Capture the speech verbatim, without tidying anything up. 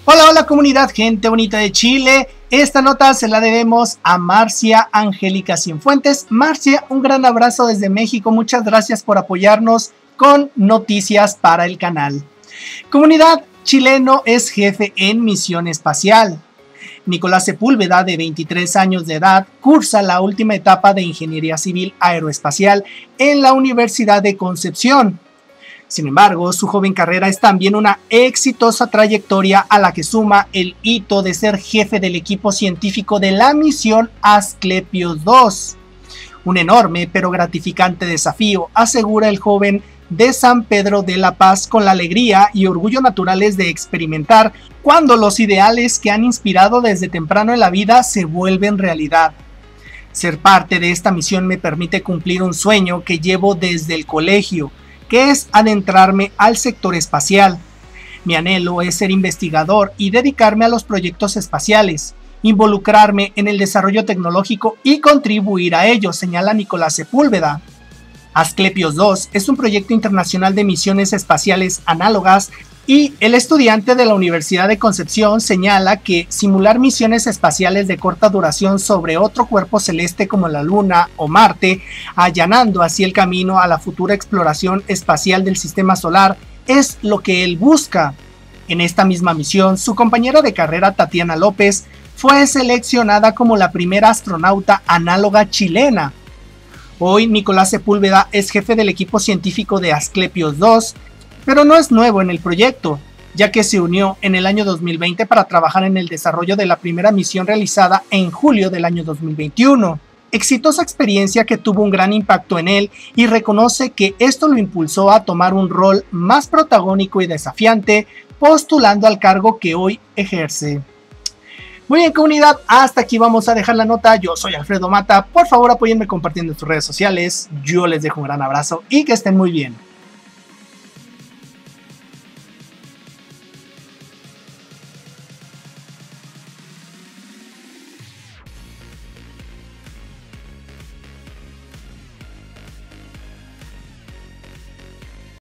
Hola, hola comunidad, gente bonita de Chile. Esta nota se la debemos a Marcia Angélica Cienfuentes. Marcia, un gran abrazo desde México. Muchas gracias por apoyarnos con noticias para el canal. Comunidad, chileno es jefe en misión espacial. Nicolás Sepúlveda, de veintitrés años de edad, cursa la última etapa de Ingeniería Civil Aeroespacial en la Universidad de Concepción. Sin embargo, su joven carrera es también una exitosa trayectoria a la que suma el hito de ser jefe del equipo científico de la misión Asclepios dos. Un enorme pero gratificante desafío, asegura el joven de San Pedro de la Paz, con la alegría y orgullo naturales de experimentar cuando los ideales que han inspirado desde temprano en la vida se vuelven realidad. Ser parte de esta misión me permite cumplir un sueño que llevo desde el colegio, que es adentrarme al sector espacial. Mi anhelo es ser investigador y dedicarme a los proyectos espaciales, involucrarme en el desarrollo tecnológico y contribuir a ello, señala Nicolás Sepúlveda. Asclepios dos es un proyecto internacional de misiones espaciales análogas y el estudiante de la Universidad de Concepción señala que simular misiones espaciales de corta duración sobre otro cuerpo celeste como la Luna o Marte, allanando así el camino a la futura exploración espacial del sistema solar, es lo que él busca. En esta misma misión, su compañera de carrera Tatiana López fue seleccionada como la primera astronauta análoga chilena. Hoy Nicolás Sepúlveda es jefe del equipo científico de Asclepios dos, pero no es nuevo en el proyecto, ya que se unió en el año dos mil veinte para trabajar en el desarrollo de la primera misión realizada en julio del año dos mil veintiuno. Exitosa experiencia que tuvo un gran impacto en él y reconoce que esto lo impulsó a tomar un rol más protagónico y desafiante, postulando al cargo que hoy ejerce. Muy bien, comunidad, hasta aquí vamos a dejar la nota. Yo soy Alfredo Mata. Por favor, apóyenme compartiendo en sus redes sociales. Yo les dejo un gran abrazo y que estén muy bien.